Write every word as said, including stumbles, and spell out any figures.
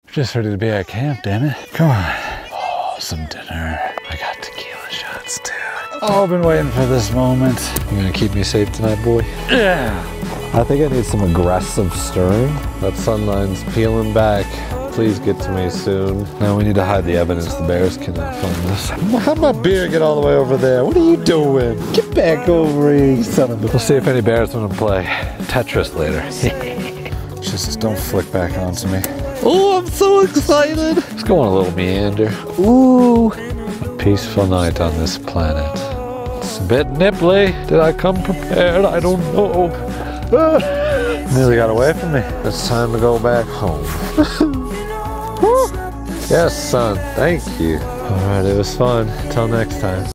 Just ready to be at camp, damn it. Come on. Oh, some dinner. I got tequila shots too. Oh, I've been waiting for this moment. You gonna keep me safe tonight, boy? Yeah. I think I need some aggressive stirring. That sun line's peeling back. Please get to me soon. Now we need to hide the evidence. The bears cannot find us. How'd my beer get all the way over there? What are you doing? Get back over here, you son of a... We'll see if any bears want to play Tetris later. Jesus, don't flick back onto me. Oh, I'm so excited. Let's go on a little meander. Ooh. A peaceful night on this planet. It's a bit nipply. Did I come prepared? I don't know. Ah. Nearly got away from me. It's time to go back home. Yes, son. Thank you. All right, it was fun. Until next time.